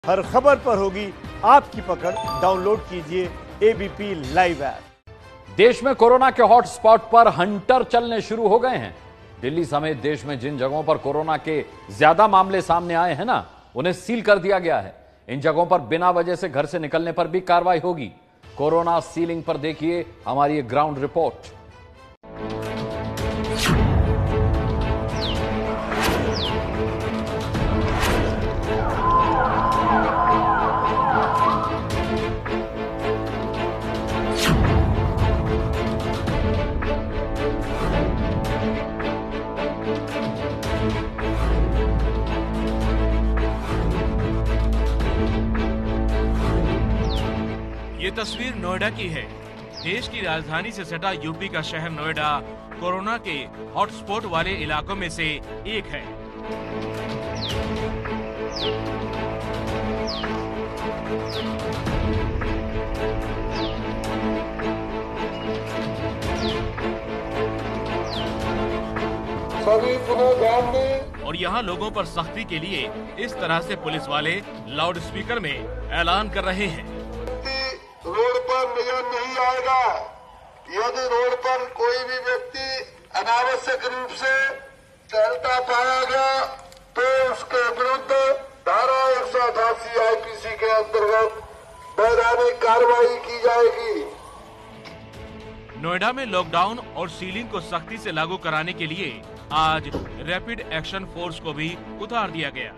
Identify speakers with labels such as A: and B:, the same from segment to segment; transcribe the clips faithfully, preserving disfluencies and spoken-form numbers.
A: हर खबर पर होगी आपकी पकड़। डाउनलोड कीजिए एबीपी लाइव ऐप।
B: देश में कोरोना के हॉटस्पॉट पर हंटर चलने शुरू हो गए हैं। दिल्ली समेत देश में जिन जगहों पर कोरोना के ज्यादा मामले सामने आए हैं ना, उन्हें सील कर दिया गया है। इन जगहों पर बिना वजह से घर से निकलने पर भी कार्रवाई होगी। कोरोना सीलिंग पर देखिए हमारी ये ग्राउंड रिपोर्ट।
C: ये तस्वीर नोएडा की है। देश की राजधानी से सटा यूपी का शहर नोएडा कोरोना के हॉटस्पॉट वाले इलाकों में से एक है।
D: सभी पुनः ध्यान दें।
C: और यहाँ लोगों पर सख्ती के लिए इस तरह से पुलिस वाले लाउड स्पीकर में ऐलान कर रहे हैं।
D: रोड पर नजर नहीं आएगा। यदि रोड पर कोई भी व्यक्ति अनावश्यक रूप से टहलता पाया गया तो उसके विरुद्ध धारा एक सौ अठासी आईपीसी के अंतर्गत वैधानिक कार्रवाई की जाएगी।
C: नोएडा में लॉकडाउन और सीलिंग को सख्ती से लागू कराने के लिए आज रैपिड एक्शन फोर्स को भी उतार दिया गया।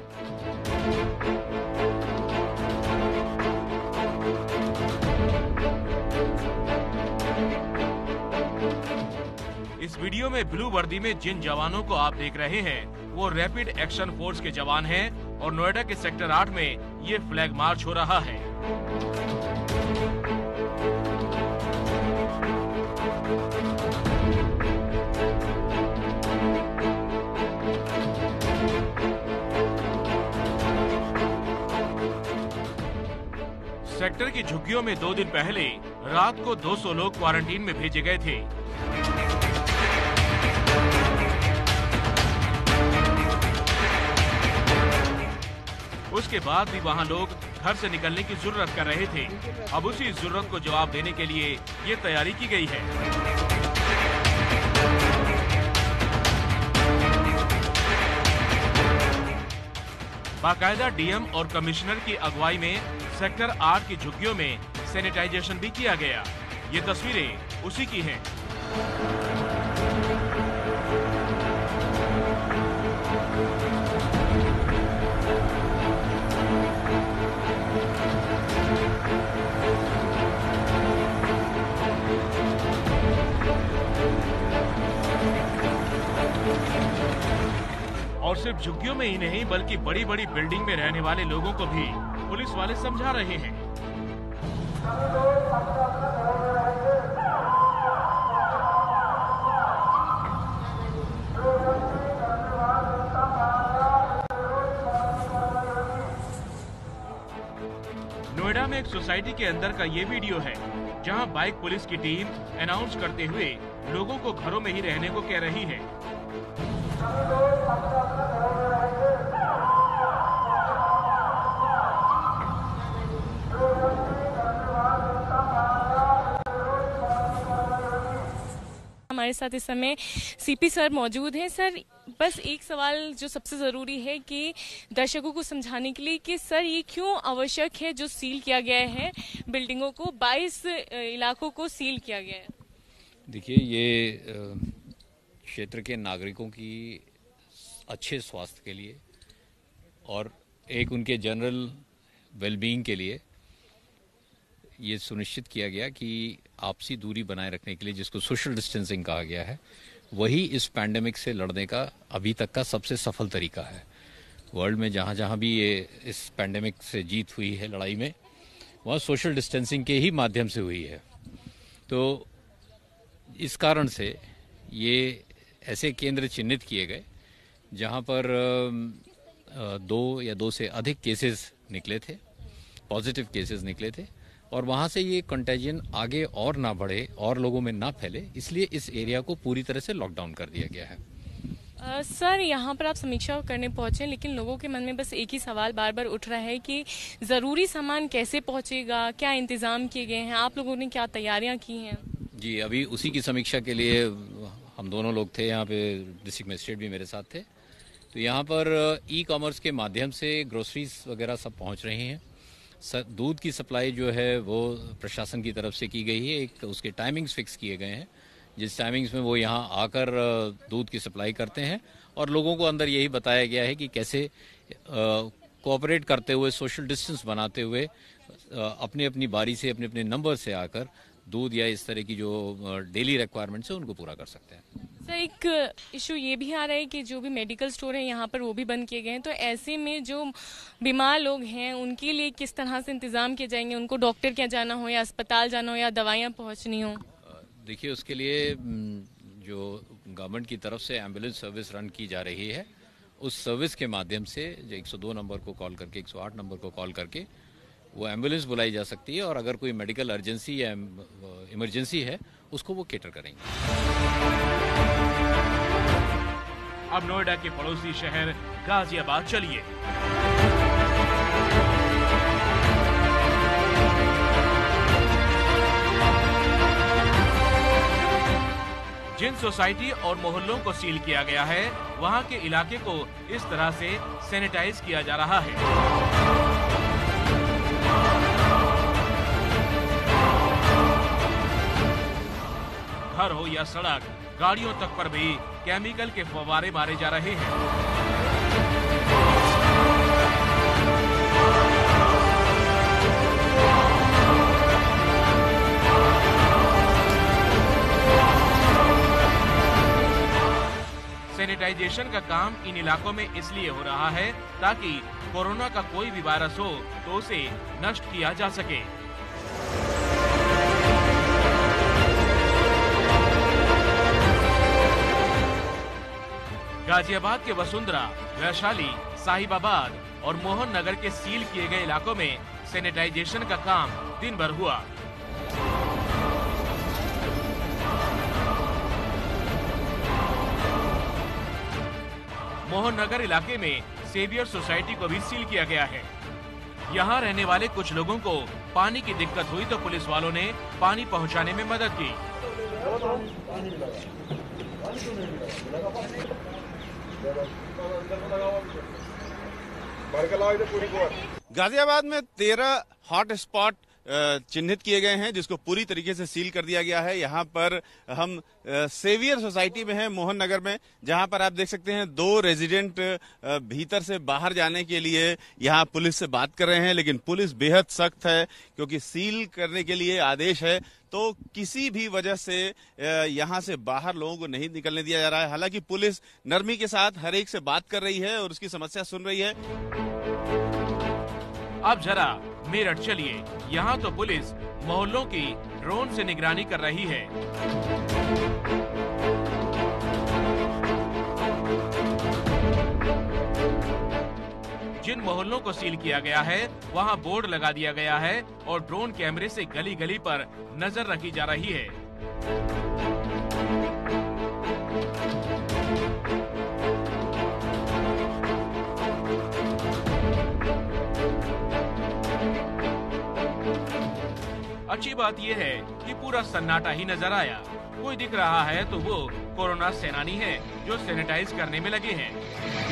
C: इस वीडियो में ब्लू वर्दी में जिन जवानों को आप देख रहे हैं वो रैपिड एक्शन फोर्स के जवान हैं और नोएडा के सेक्टर आठ में ये फ्लैग मार्च हो रहा है। सेक्टर की झुग्गियों में दो दिन पहले रात को दो सौ लोग क्वारंटीन में भेजे गए थे। उसके बाद भी वहां लोग घर से निकलने की जरूरत कर रहे थे। अब उसी जरूरत को जवाब देने के लिए ये तैयारी की गई है। बाकायदा डीएम और कमिश्नर की अगुवाई में सेक्टर आठ की झुग्गियों में सैनिटाइजेशन भी किया गया। ये तस्वीरें उसी की हैं। और सिर्फ झुग्गियों में ही नहीं बल्कि बड़ी बड़ी बिल्डिंग में रहने वाले लोगों को भी पुलिस वाले समझा रहे हैं। नोएडा में एक सोसाइटी के अंदर का ये वीडियो है जहां बाइक पुलिस की टीम अनाउंस करते हुए लोगों को घरों में ही रहने को कह रही है।
E: हमारे साथ इस समय सीपी सर मौजूद हैं। सर, बस एक सवाल जो सबसे जरूरी है कि दर्शकों को समझाने के लिए कि सर ये क्यों आवश्यक है जो सील किया गया है बिल्डिंगों को, बाईस इलाकों को सील किया गया है।
F: देखिए, ये क्षेत्र के नागरिकों की अच्छे स्वास्थ्य के लिए और एक उनके जनरल वेलबींग के लिए ये सुनिश्चित किया गया कि आपसी दूरी बनाए रखने के लिए, जिसको सोशल डिस्टेंसिंग कहा गया है, वही इस पैंडेमिक से लड़ने का अभी तक का सबसे सफल तरीका है। वर्ल्ड में जहाँ जहाँ भी ये इस पैंडेमिक से जीत हुई है लड़ाई में, वह सोशल डिस्टेंसिंग के ही माध्यम से हुई है। तो इस कारण से ये ऐसे केंद्र चिन्हित किए गए जहाँ पर दो या दो से अधिक केसेस निकले थे, पॉजिटिव केसेस निकले थे, और वहाँ से ये कंटेजियन आगे और ना बढ़े और लोगों में ना फैले, इसलिए इस एरिया को पूरी तरह से लॉकडाउन कर दिया गया है।
E: Uh, सर यहाँ पर आप समीक्षा करने पहुंचे, लेकिन लोगों के मन में बस एक ही सवाल बार बार उठ रहा है कि ज़रूरी सामान कैसे पहुंचेगा, क्या इंतज़ाम किए गए हैं, आप लोगों ने क्या तैयारियां की हैं?
F: जी, अभी उसी की समीक्षा के लिए हम दोनों लोग थे यहाँ पे, डिस्ट्रिक्ट मजिस्ट्रेट भी मेरे साथ थे। तो यहाँ पर ई कॉमर्स के माध्यम से ग्रोसरीज वगैरह सब पहुँच रही हैं। दूध की सप्लाई जो है वो प्रशासन की तरफ से की गई है, एक उसके टाइमिंग्स फिक्स किए गए हैं, जिस टाइमिंग्स में वो यहाँ आकर दूध की सप्लाई करते हैं। और लोगों को अंदर यही बताया गया है कि कैसे कोऑपरेट करते हुए, सोशल डिस्टेंस बनाते हुए, अपनी अपनी बारी से, अपने अपने नंबर से आकर दूध या इस तरह की जो डेली रिक्वायरमेंट्स है उनको पूरा कर सकते हैं।
E: सर, एक इशू ये भी आ रहा है कि जो भी मेडिकल स्टोर है यहाँ पर वो भी बंद किए गए हैं, तो ऐसे में जो बीमार लोग हैं उनके लिए किस तरह से इंतजाम किए जाएंगे? उनको डॉक्टर क्या जाना हो या अस्पताल जाना हो या दवाइयाँ पहुँचनी हो?
F: देखिए, उसके लिए जो गवर्नमेंट की तरफ से एम्बुलेंस सर्विस रन की जा रही है, उस सर्विस के माध्यम से जो एक सौ दो नंबर को कॉल करके, एक सौ आठ नंबर को कॉल करके वो एम्बुलेंस बुलाई जा सकती है, और अगर कोई मेडिकल अर्जेंसी या इमरजेंसी है उसको वो केटर करेंगे।
C: अब नोएडा के पड़ोसी शहर गाजियाबाद चलिए। जिन सोसाइटी और मोहल्लों को सील किया गया है, वहां के इलाके को इस तरह से सैनिटाइज किया जा रहा है। घर हो या सड़क, गाड़ियों तक पर भी केमिकल के फव्वारे मारे जा रहे हैं। सैनिटाइजेशन का काम इन इलाकों में इसलिए हो रहा है ताकि कोरोना का कोई भी वायरस हो तो उसे नष्ट किया जा सके। गाजियाबाद के वसुंधरा, वैशाली, साहिबाबाद और मोहन नगर के सील किए गए इलाकों में सैनिटाइजेशन का काम दिन भर हुआ। मोहन नगर इलाके में सेवियर सोसाइटी को भी सील किया गया है। यहाँ रहने वाले कुछ लोगों को पानी की दिक्कत हुई तो पुलिस वालों ने पानी पहुँचाने में मदद की।
G: गाजियाबाद में तेरह हॉट स्पॉट चिन्हित किए गए हैं, जिसको पूरी तरीके से सील कर दिया गया है। यहाँ पर हम सेवियर सोसाइटी में हैं, मोहन नगर में, जहाँ पर आप देख सकते हैं दो रेजिडेंट भीतर से बाहर जाने के लिए यहाँ पुलिस से बात कर रहे हैं, लेकिन पुलिस बेहद सख्त है क्योंकि सील करने के लिए आदेश है, तो किसी भी वजह से यहाँ से बाहर लोगों को नहीं निकलने दिया जा रहा है। हालांकि पुलिस नरमी के साथ हर एक से बात कर रही है और उसकी समस्या सुन रही है।
C: अब जरा मेरठ चलिए। यहाँ तो पुलिस मोहल्लों की ड्रोन से निगरानी कर रही है। जिन मोहल्लों को सील किया गया है वहाँ बोर्ड लगा दिया गया है और ड्रोन कैमरे से गली गली पर नजर रखी जा रही है। अच्छी बात यह है कि पूरा सन्नाटा ही नजर आया। कोई दिख रहा है तो वो कोरोना सेनानी है जो सैनिटाइज करने में लगे हैं।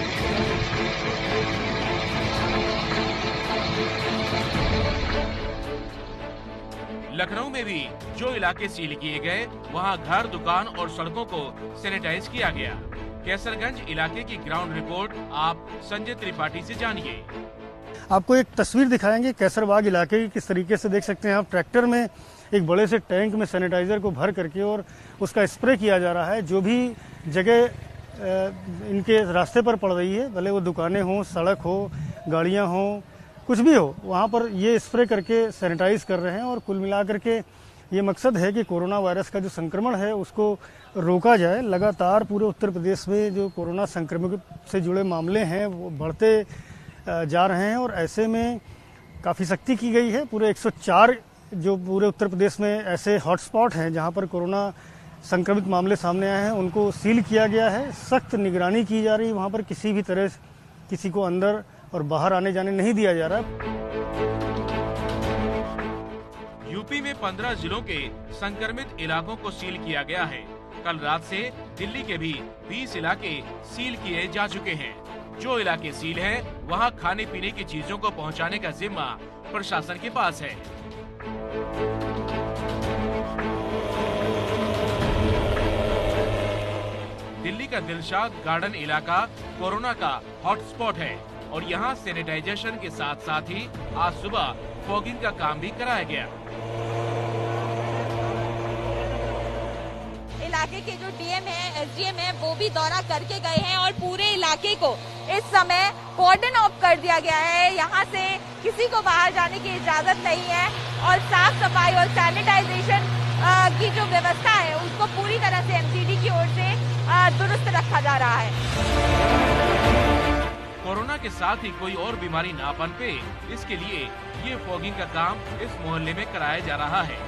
C: लखनऊ में भी जो इलाके सील किए गए वहां घर, दुकान और सड़कों को सैनिटाइज किया गया। कैसरगंज इलाके की ग्राउंड रिपोर्ट आप संजय त्रिपाठी से जानिए।
H: आपको एक तस्वीर दिखाएंगे कैसरबाग इलाके की। किस तरीके से देख सकते हैं आप, ट्रैक्टर में एक बड़े से टैंक में सैनिटाइजर को भर करके और उसका स्प्रे किया जा रहा है। जो भी जगह इनके रास्ते पर पड़ रही है, भले वो दुकानें हों, सड़क हो, गाड़ियां हों, कुछ भी हो, वहाँ पर ये स्प्रे करके सैनिटाइज कर रहे हैं। और कुल मिलाकर के ये मकसद है कि कोरोना वायरस का जो संक्रमण है उसको रोका जाए। लगातार पूरे उत्तर प्रदेश में जो कोरोना संक्रमण से जुड़े मामले हैं वो बढ़ते जा रहे हैं और ऐसे में काफ़ी सख्ती की गई है। पूरे एक सौ चार जो पूरे उत्तर प्रदेश में ऐसे हॉटस्पॉट हैं जहां पर कोरोना संक्रमित मामले सामने आए हैं उनको सील किया गया है। सख्त निगरानी की जा रही है, वहाँ पर किसी भी तरह किसी को अंदर और बाहर आने जाने नहीं दिया जा रहा।
C: यूपी में पंद्रह जिलों के संक्रमित इलाकों को सील किया गया है। कल रात से दिल्ली के भी बीस इलाके सील किए जा चुके हैं। जो इलाके सील हैं, वहां खाने पीने की चीजों को पहुंचाने का जिम्मा प्रशासन के पास है। दिल्ली का दिलशाद गार्डन इलाका कोरोना का हॉटस्पॉट है और यहाँ सैनिटाइजेशन के साथ साथ ही आज सुबह फॉगिंग का काम भी कराया गया।
I: इलाके के जो डीएम है, एसडीएम है, वो भी दौरा करके गए हैं और पूरे इलाके को इस समय कॉर्डन ऑफ कर दिया गया है। यहाँ से किसी को बाहर जाने की इजाजत नहीं है और साफ सफाई और सैनिटाइजेशन की जो व्यवस्था है उसको पूरी तरह से एमसीडी की ओर से दुरुस्त रखा जा रहा है।
C: कोरोना के साथ ही कोई और बीमारी ना पनपे, इसके लिए ये फॉगिंग का काम इस मोहल्ले में कराया जा रहा है।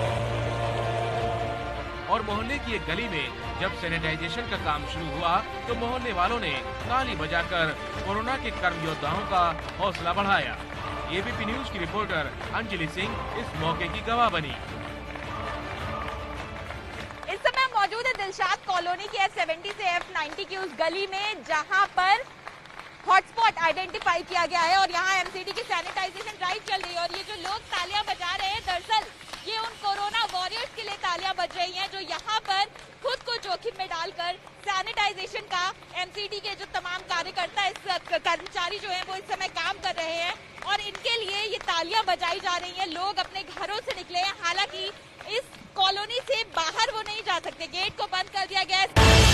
C: और मोहल्ले की एक गली में जब सैनिटाइजेशन का काम शुरू हुआ तो मोहल्ले वालों ने ताली बजाकर कोरोना के कर्म योद्धाओं का हौसला बढ़ाया। एबीपी न्यूज की रिपोर्टर अंजलि सिंह इस मौके की गवाह बनी।
I: इस समय मौजूद है दिलशाद कॉलोनी के एफ सेवेंटी से एफ नाइंटी की उस गली में जहां पर हॉटस्पॉट आइडेंटिफाई किया गया है और यहाँ एमसीडी की सैनिटाइजेशन ड्राइव चल रही है। और ये जो लोग तालियां बजा रहे हैं, दरअसल ये उन कोरोना वॉरियर्स के लिए तालियां बज रही हैं जो यहाँ पर खुद को जोखिम में डालकर सैनिटाइजेशन का एमसीडी के जो तमाम कार्यकर्ता इस कर्मचारी जो हैं वो इस समय काम कर रहे हैं और इनके लिए ये तालियां बजाई जा रही हैं। लोग अपने घरों से निकले हैं, हालांकि इस कॉलोनी से बाहर वो नहीं जा सकते, गेट को बंद कर दिया गया है।